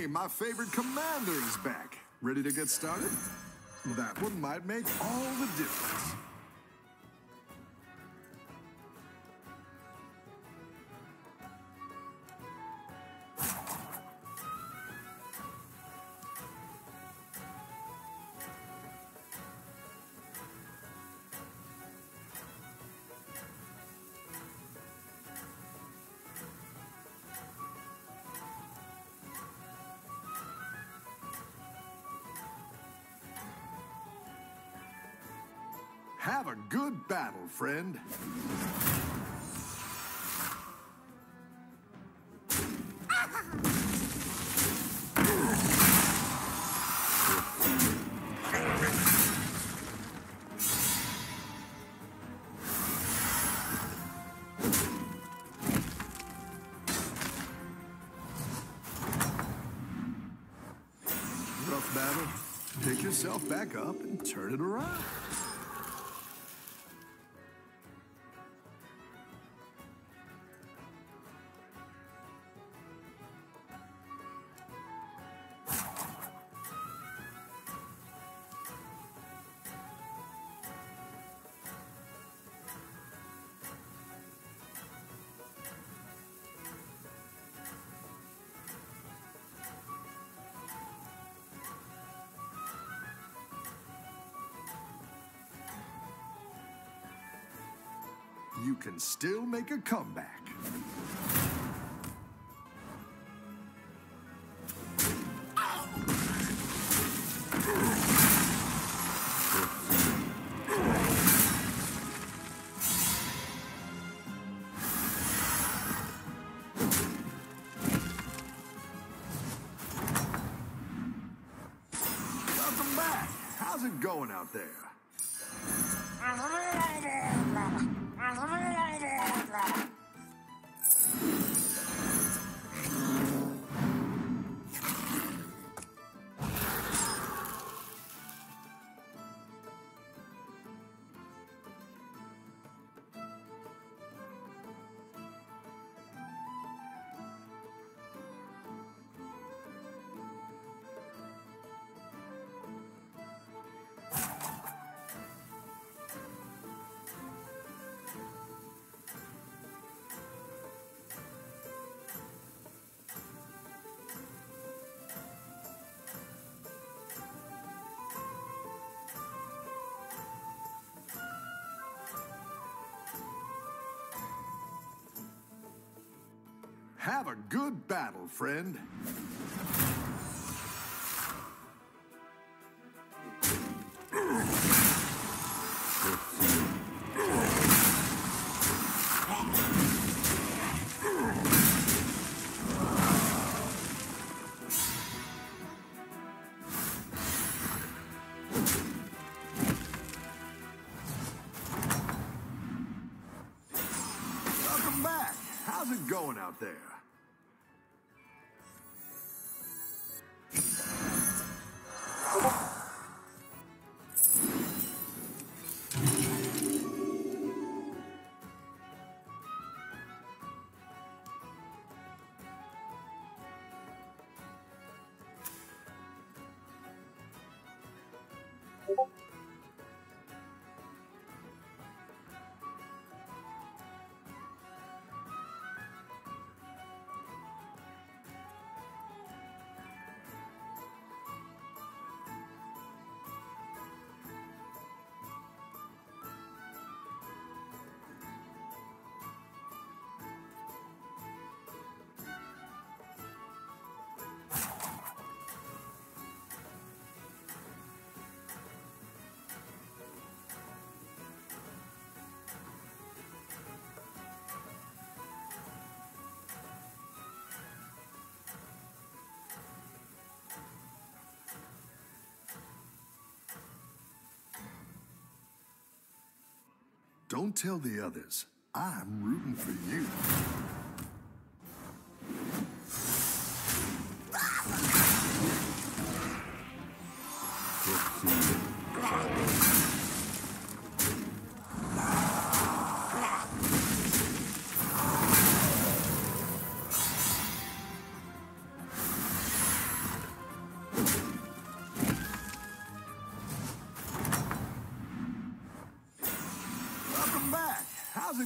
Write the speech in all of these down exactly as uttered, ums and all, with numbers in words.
Hey, my favorite commander is back. Ready to get started? That one might make all the difference. Have a good battle, friend. Rough battle. Pick yourself back up and turn it around. You can still make a comeback. Welcome back. How's it going out there? Have a good battle, friend. Welcome back. How's it going out there? Don't tell the others. I'm rooting for you.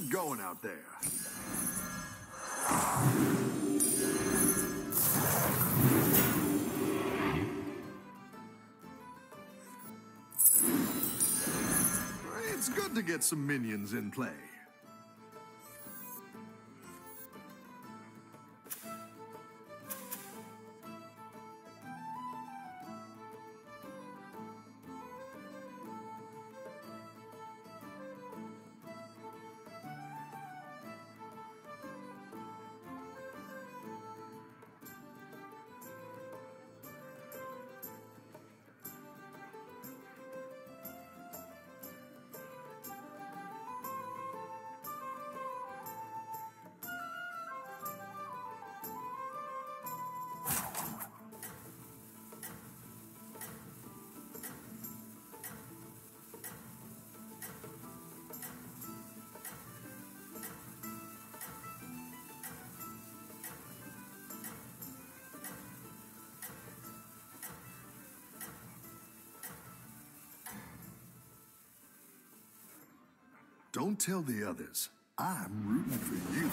going out there? It's good to get some minions in play. Don't tell the others. I'm rooting for you.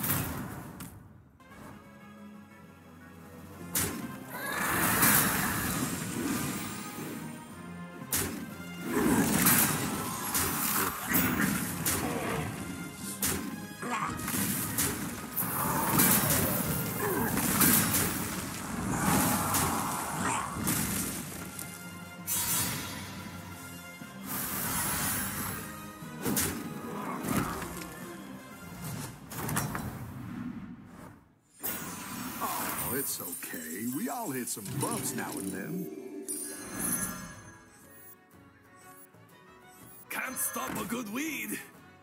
It's okay. We all hit some bumps now and then. Can't stop a good weed.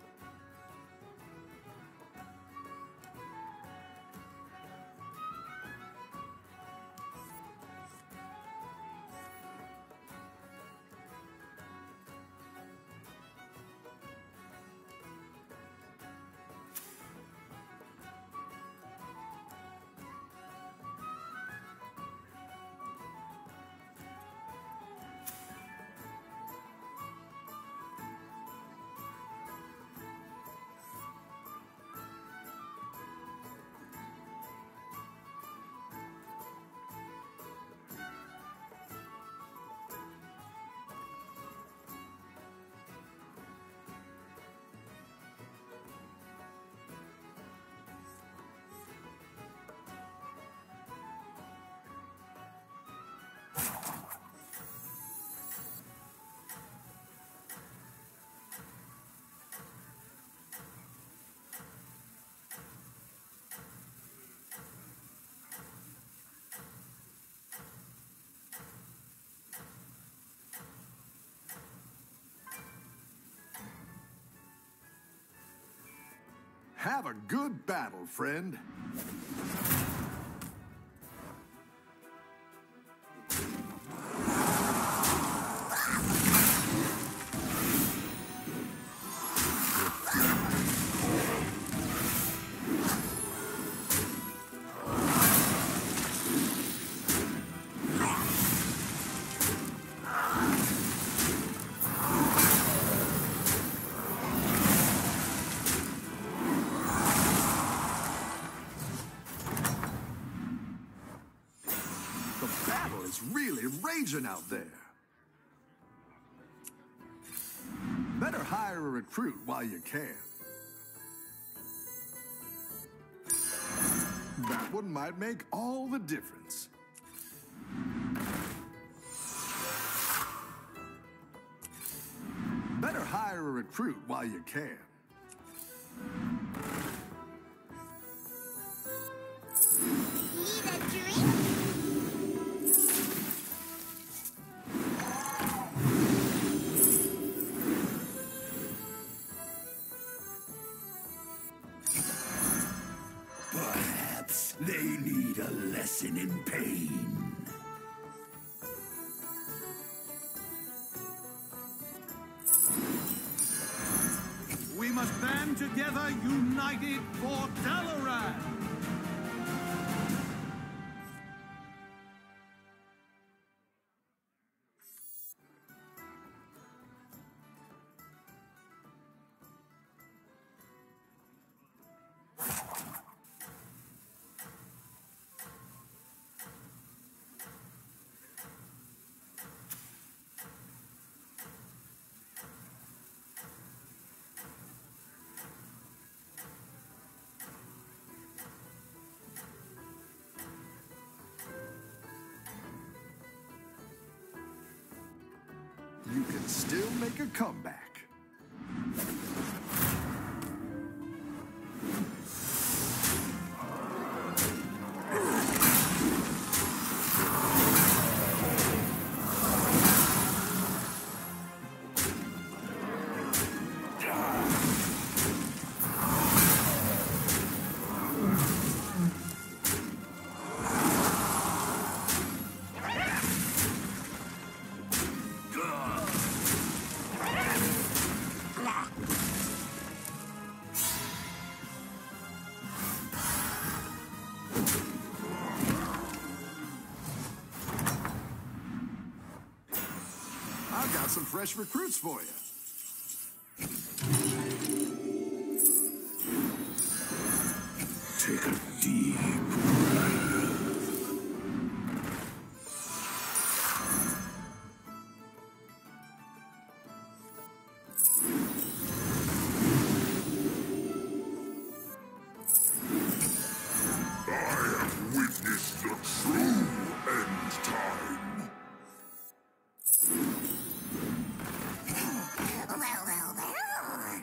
Have a good battle, friend. The battle is really raging out there. Better hire a recruit while you can. That one might make all the difference. Better hire a recruit while you can. Need a drink? Perhaps they need a lesson in pain. We must band together, united for Dalaran! you can still make a comeback. I've got some fresh recruits for you. Take a deep breath. I have witnessed the true end time. Well, well, well.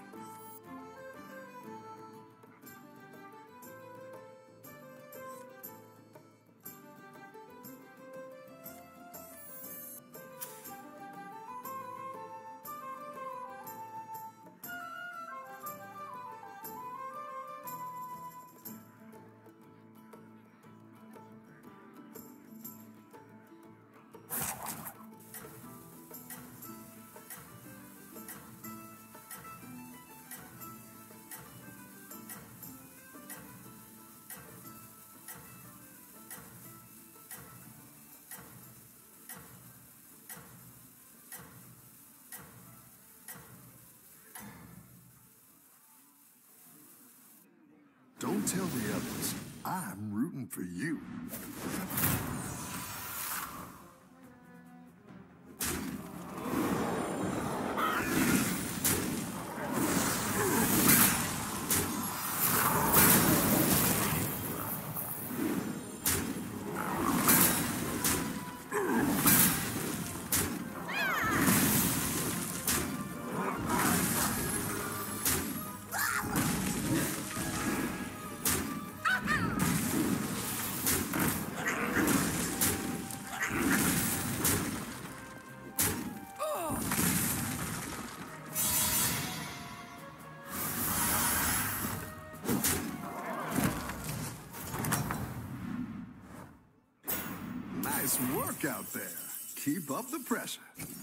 Don't tell the others. I'm rooting for you. Nice work out there. Keep up the pressure.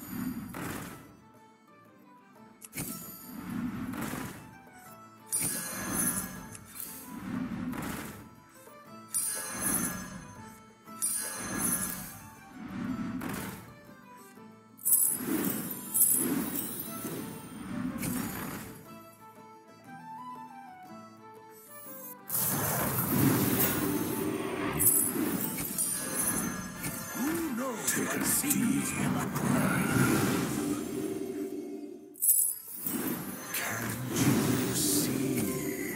Take a deep breath. Can't you see?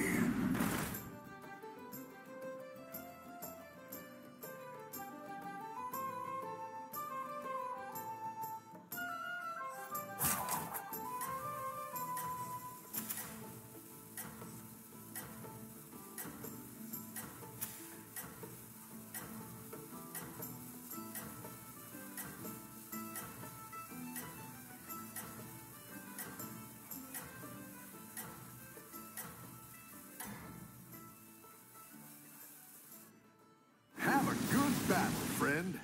Have a good battle, friend.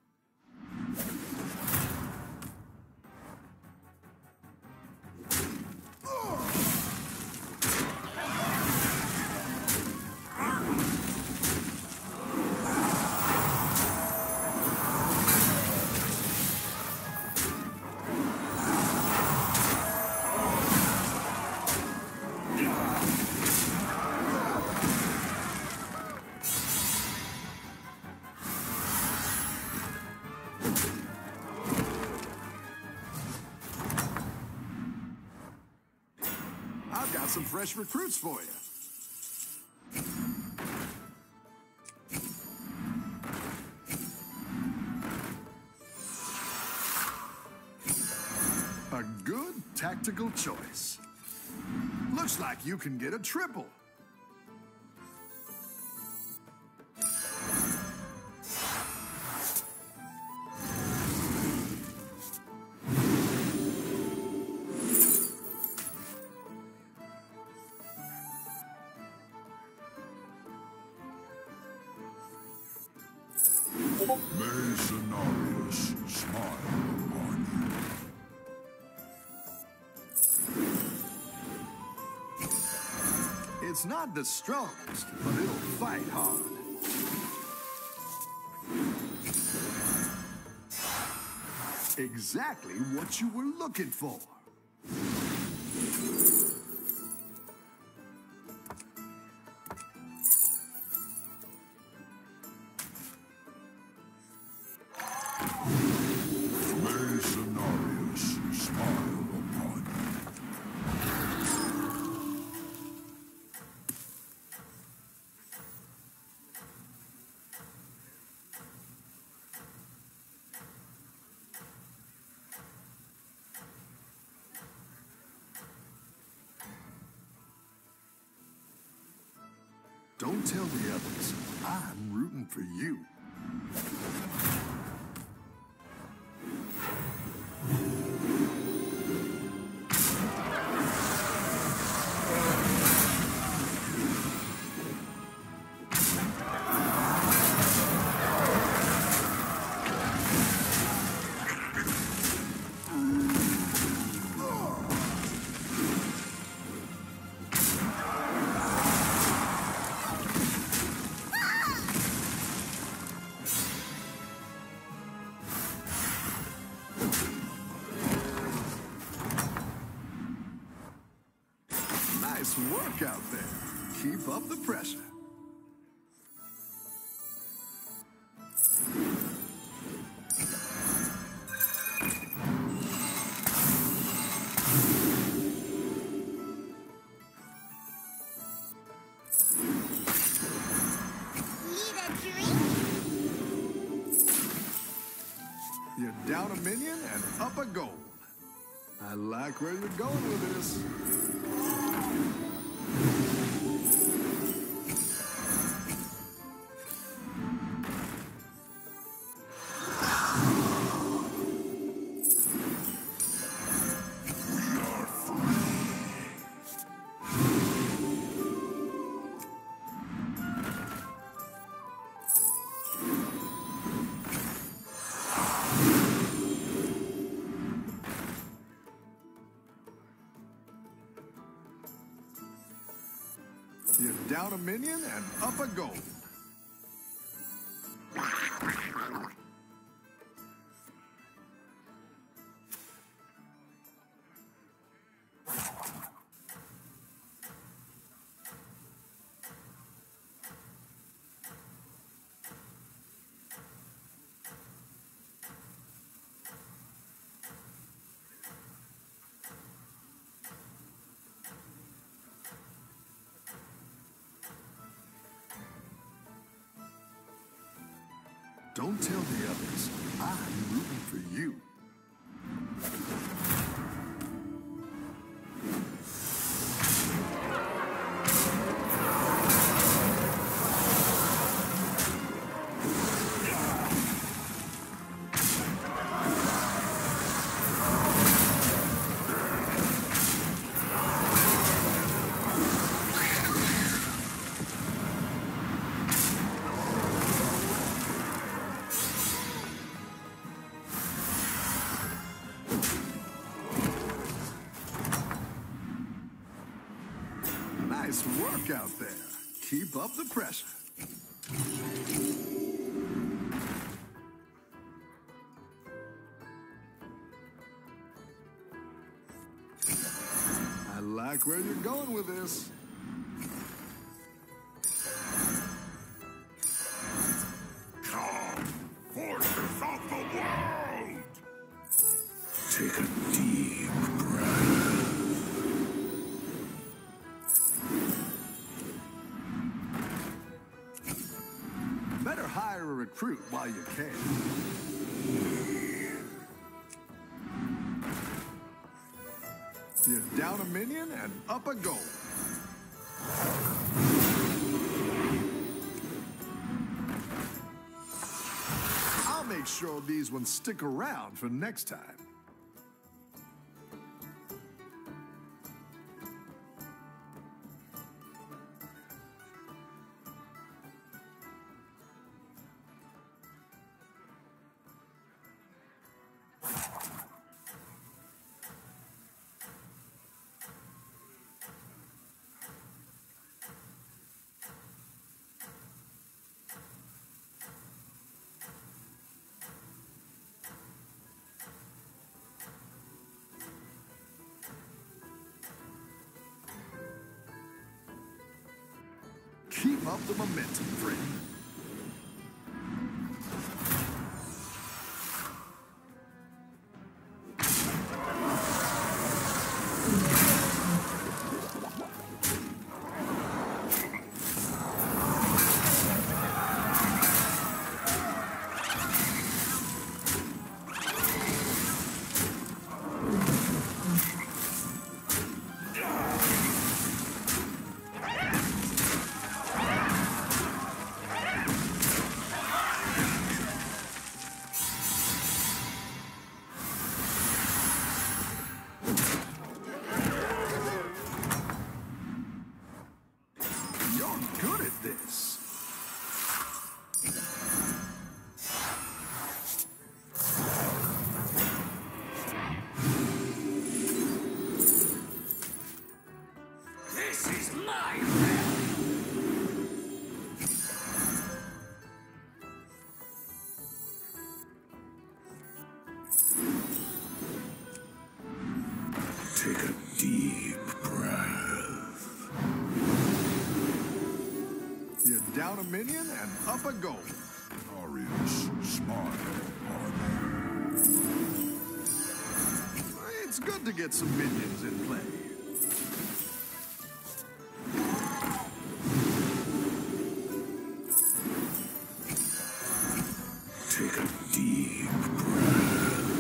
I've got some fresh recruits for you. tactical choice. Looks like you can get a triple. May Cenarius smile upon you. It's not the strongest, but it'll fight hard. Exactly what you were looking for. May Cenarius smile upon Don't tell the others. I'm rooting for you. Nice work out there. Keep up the pressure. Need a drink? You're down a minion and up a gold. I like where you're going with this. You're down a minion and up a gold. Don't tell the others. I'm rooting for you. Nice work out there. Keep up the pressure. I like where you're going with this. Come, forces of the world! Take a deep breath. Better hire a recruit while you can. You're down a minion and up a goal. I'll make sure these ones stick around for next time. Keep up the momentum, friend. Take a deep breath. You're down a minion and up a goal. Arius, smile on It's good to get some minions in play. Take a deep breath.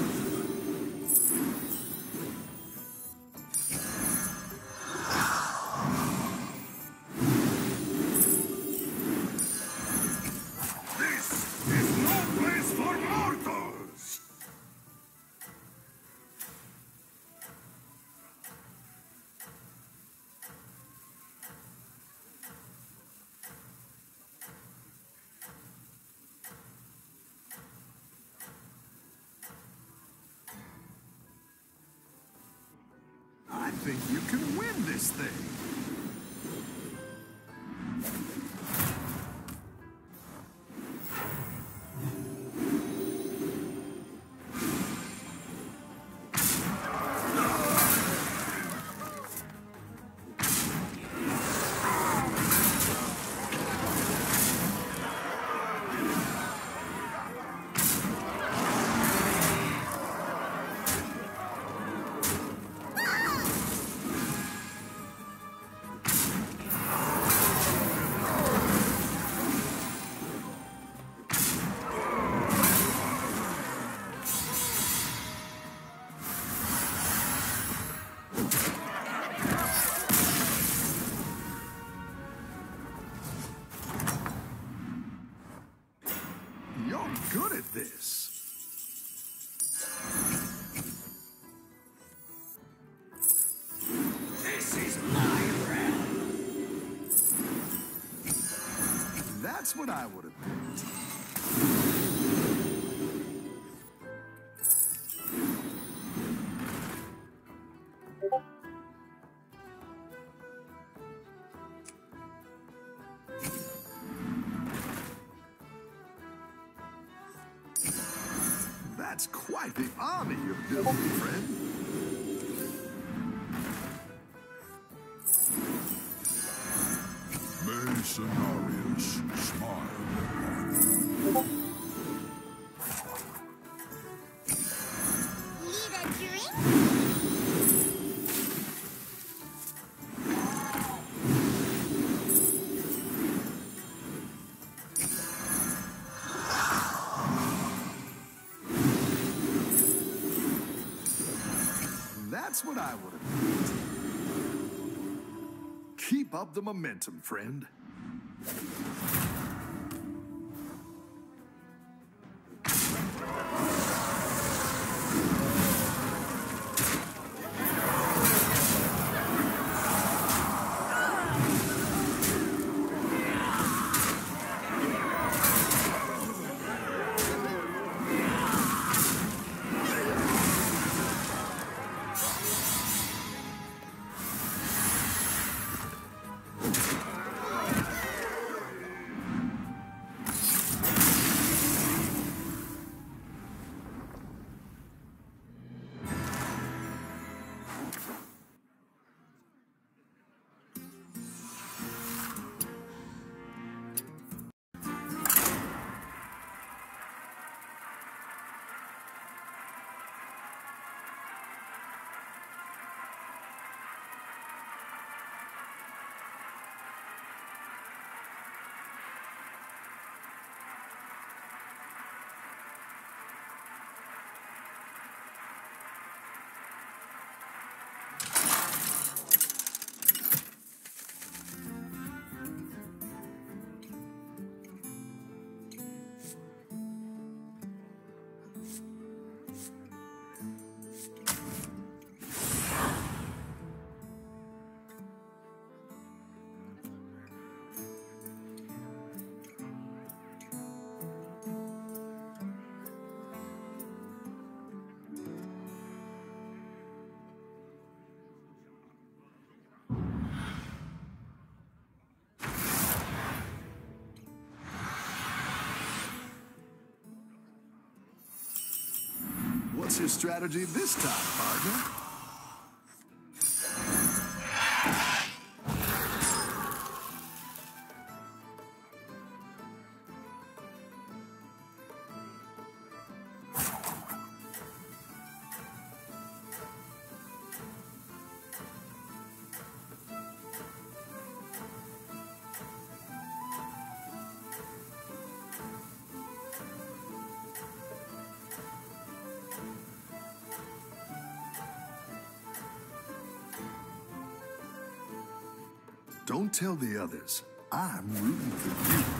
I think you can win this thing. You're good at this. This is my realm. That's what I would have picked. That's quite the army you're building, friend. May Cenarius smile upon you. Need a drink? That's what I would have done. Keep up the momentum, friend. What's your strategy this time, partner? Don't tell the others. I'm rooting for you.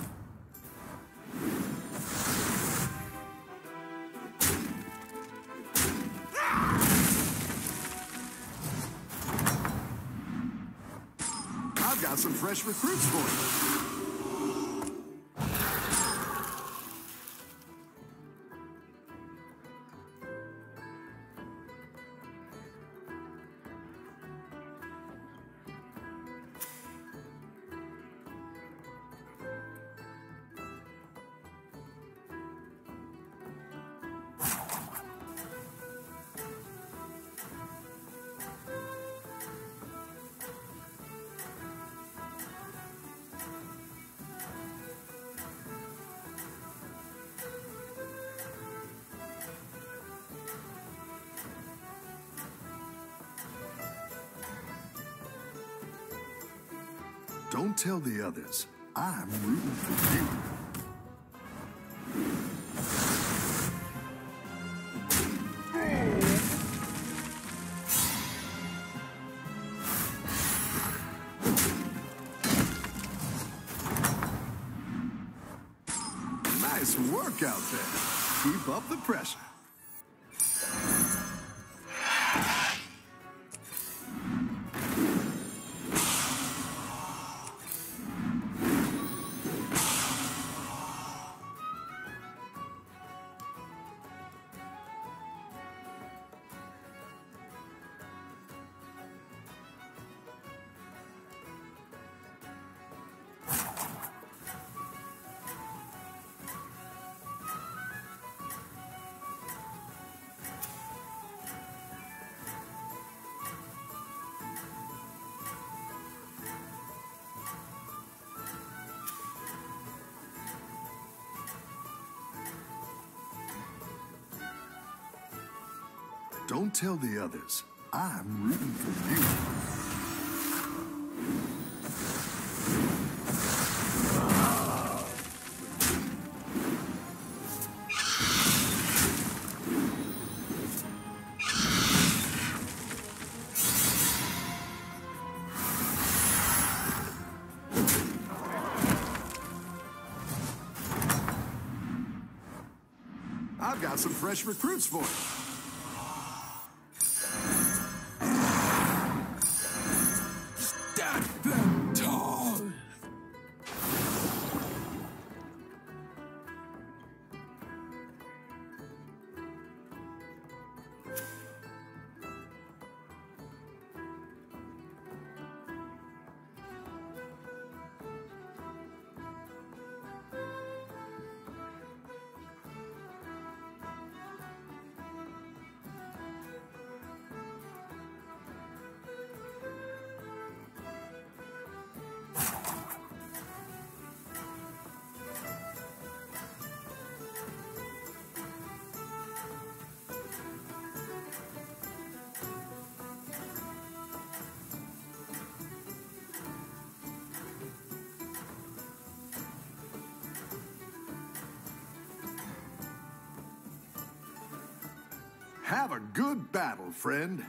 I've got some fresh recruits for you. Don't tell the others. I'm rooting for you. Nice work out there. Keep up the pressure. Don't tell the others. I'm rooting for you. I've got some fresh recruits for you. Stack them tall. Have a good battle, friend.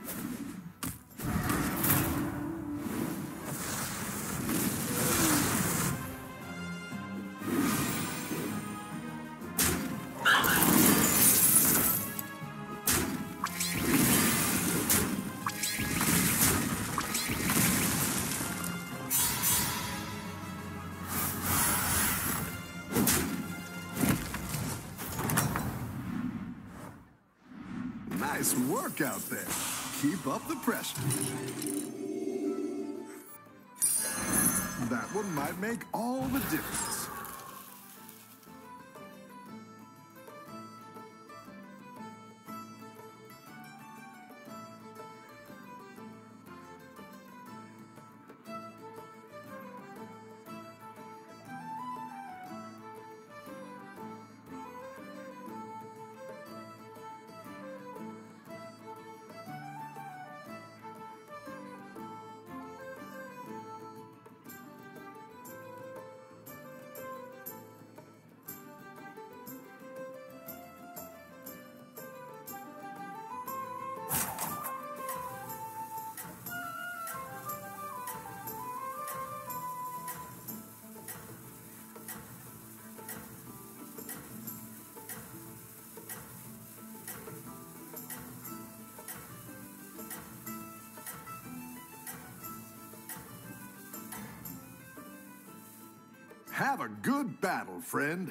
Nice work out there. Keep up the pressure. That one might make all the difference. Have a good battle, friend.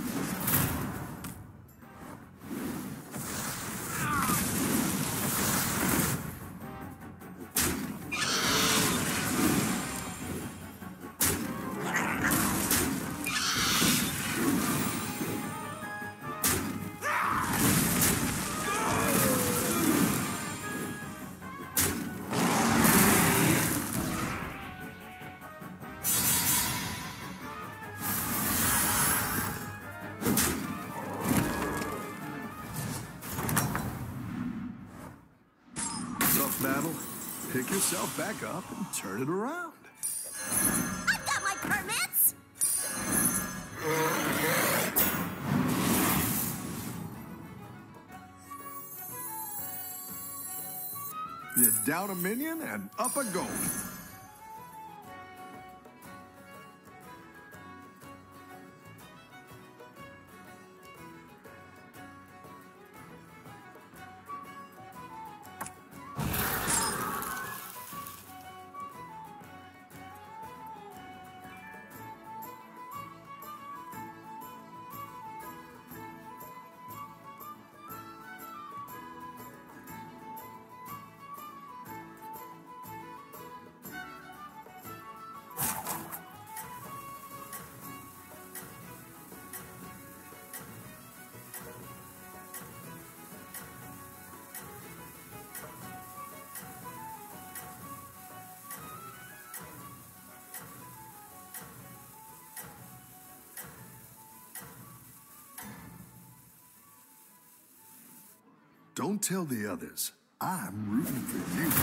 Battle, pick yourself back up and turn it around. I've got my permits! You're down a minion and up a gold. Don't tell the others. I'm rooting for you.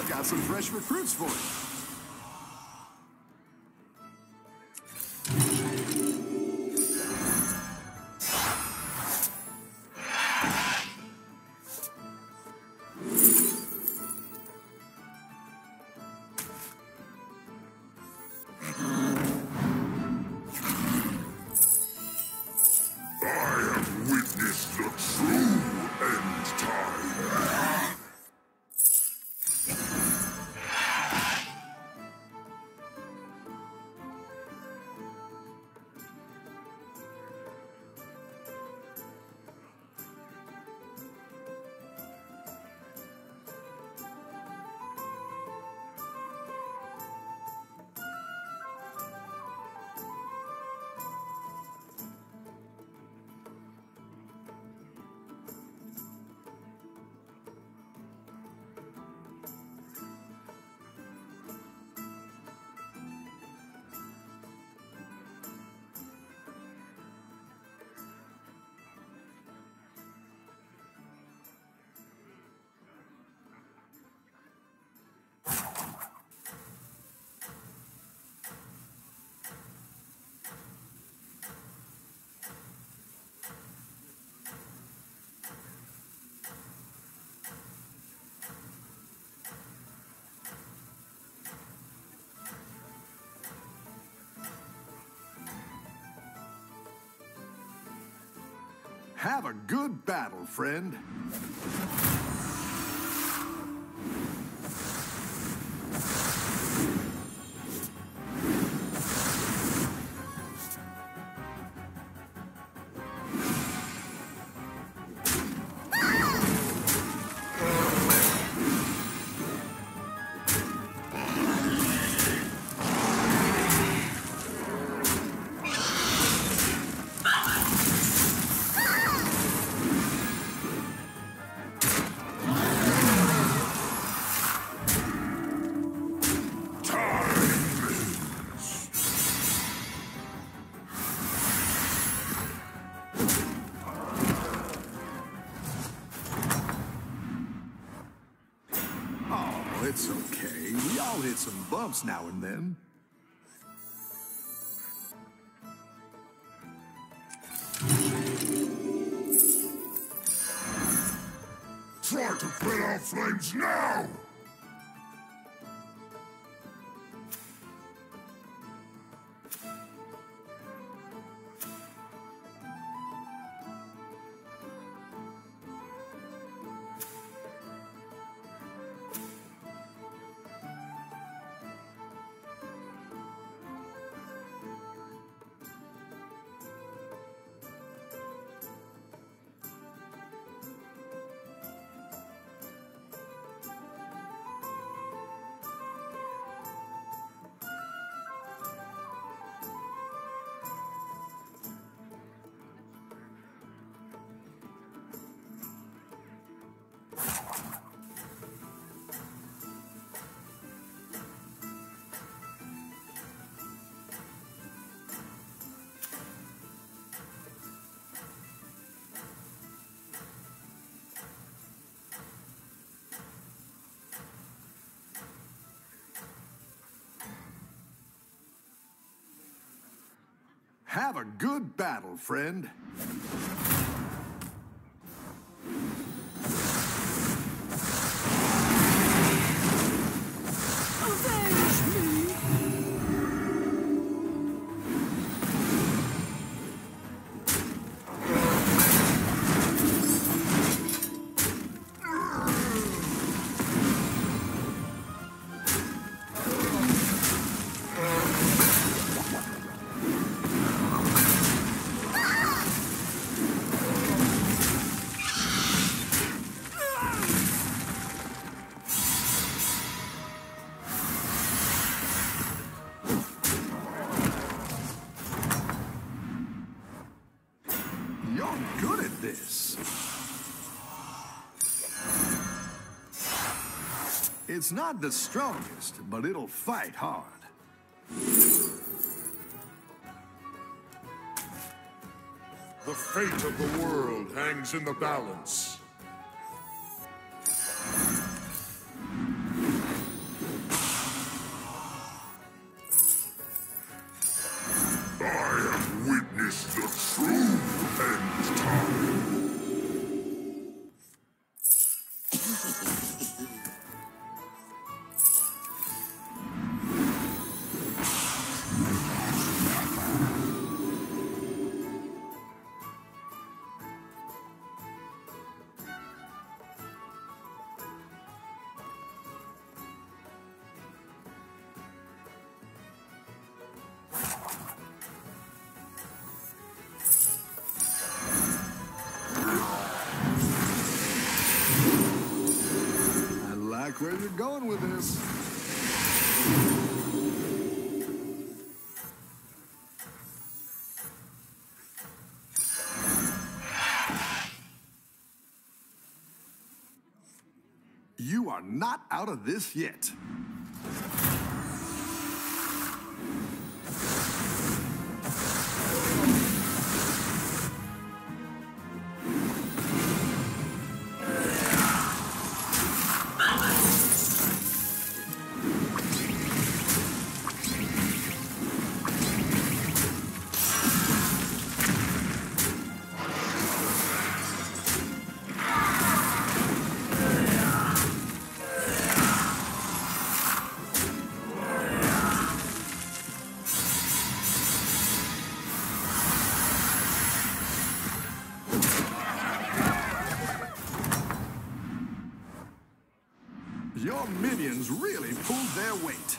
I've got some fresh recruits for you. Have a good battle, friend. It's okay. We all hit some bumps now and then. Try to put out flames now! Have a good battle, friend. You're good at this. It's not the strongest, but it'll fight hard. The fate of the world hangs in the balance. you're going with this. You are not out of this yet. Your minions really pulled their weight.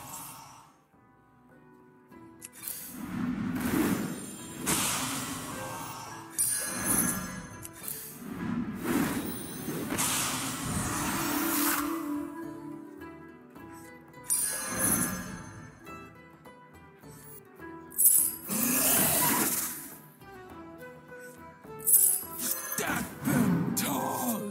Stack them tall.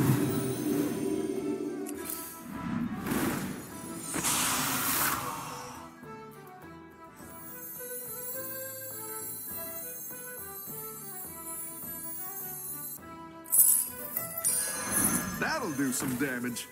That'll do some damage.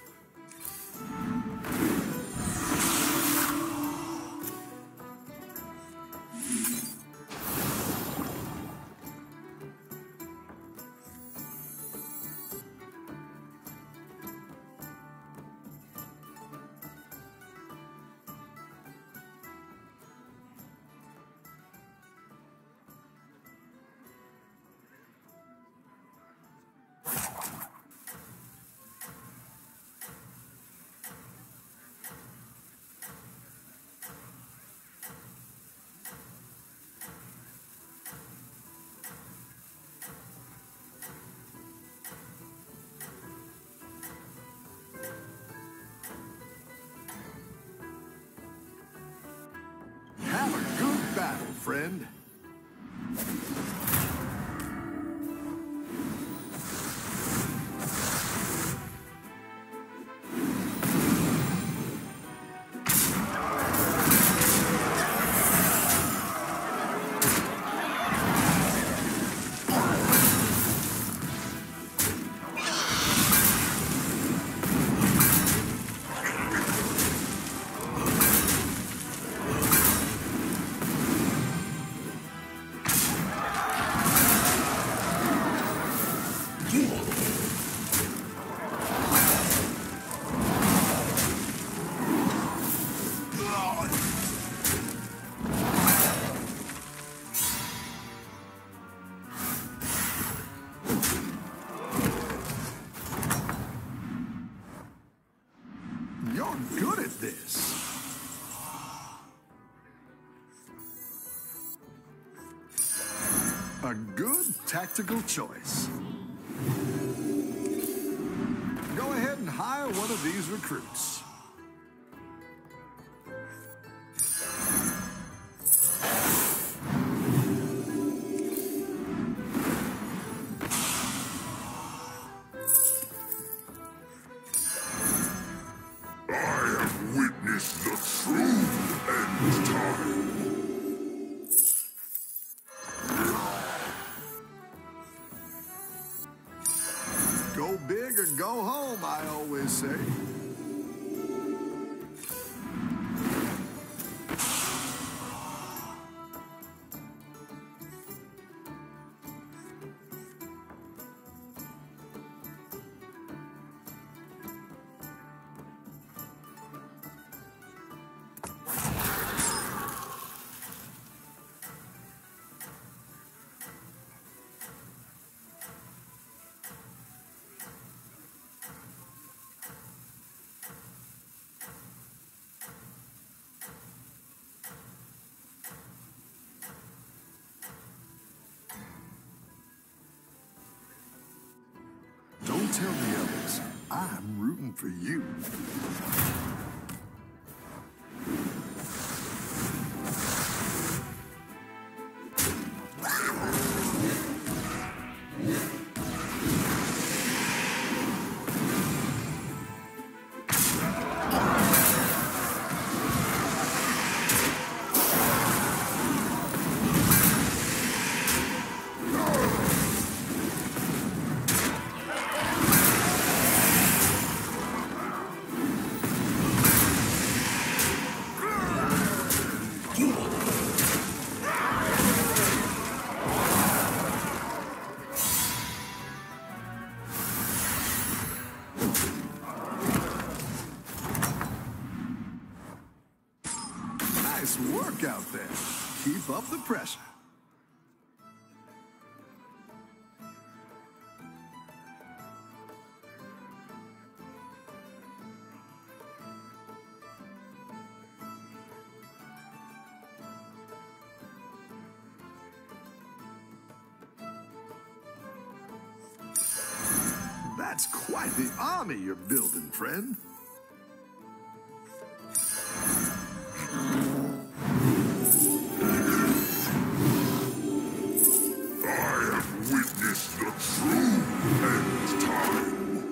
Have a good battle, friend. You're good at this. A good tactical choice. Go ahead and hire one of these recruits. Witness the true end time. Go big or go home, I always say. Don't tell the others. I'm rooting waiting for you. Nice work out there. Keep up the pressure. That's quite the army you're building, friend. Witness the true end time.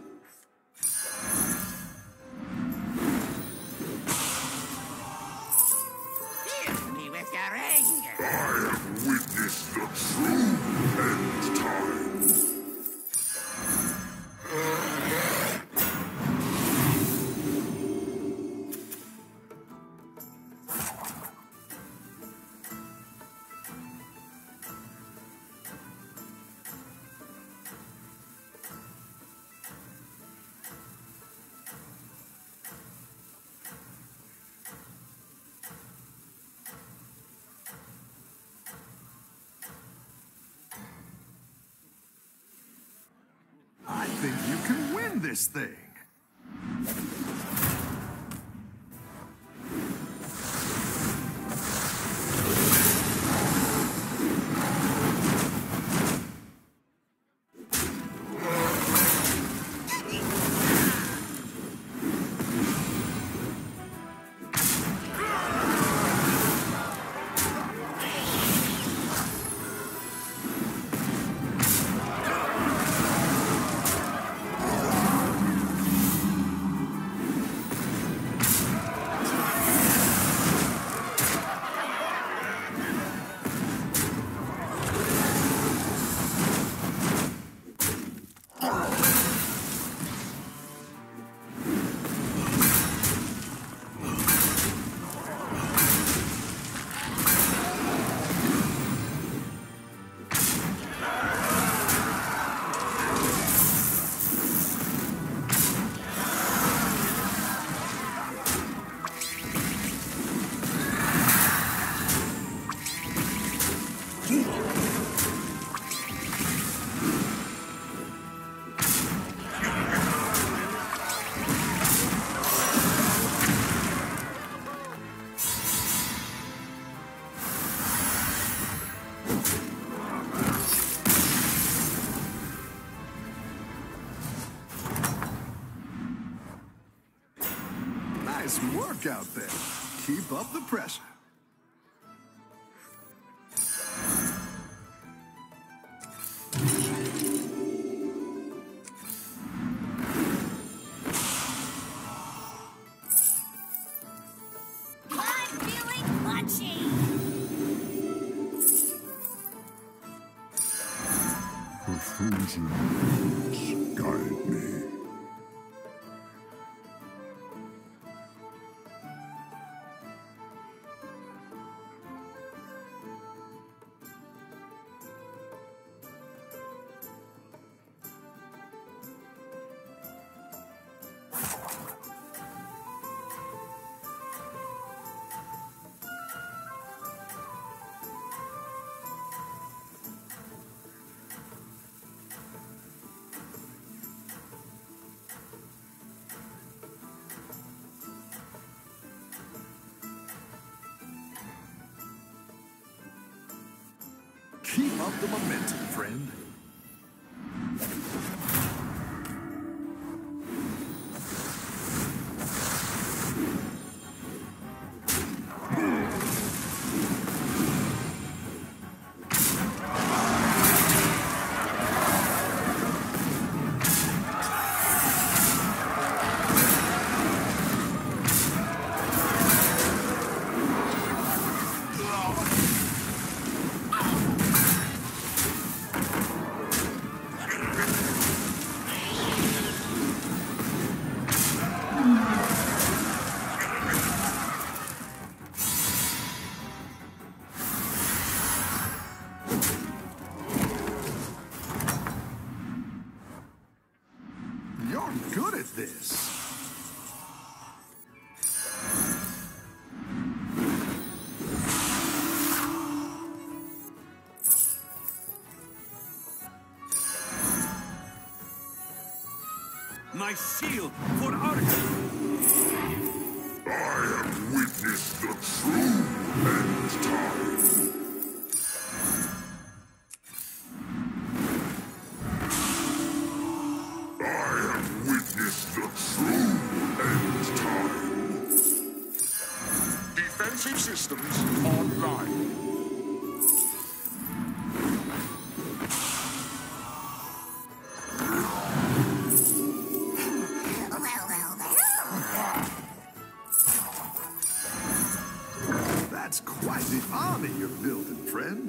Hit me with your anger. I have witnessed the true end time. I think you can win this thing. Nice work out there. Keep up the pressure. I'm feeling punchy. The frozen winds guide me. Keep up the momentum, friend. my shield for Argus. I have witnessed the true end time. I have witnessed the true end time. Defensive systems online. Well, well, well. That's quite the army you're building, friend.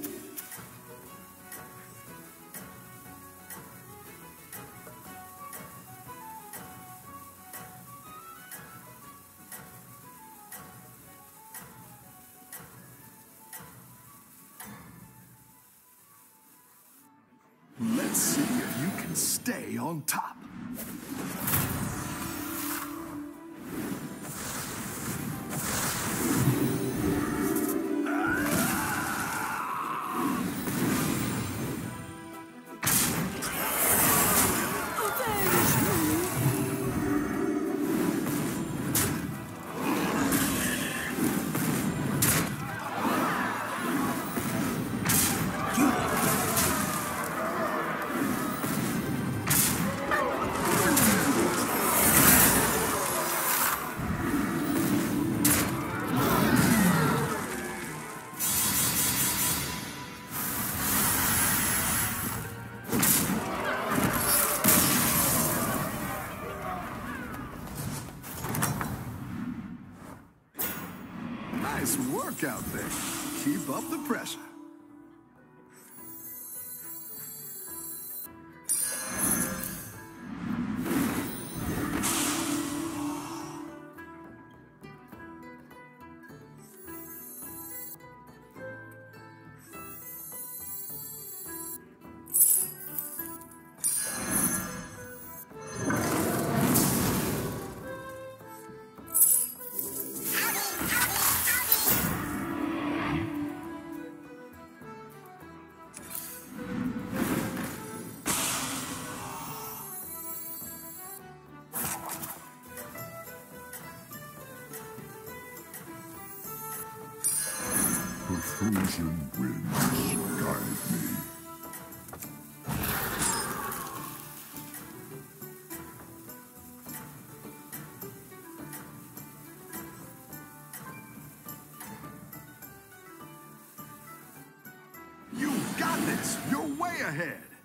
Let's see if you can stay on top. Nice work out there. Keep up the pressure. Perfusion winds guide me. You got this! You're way ahead!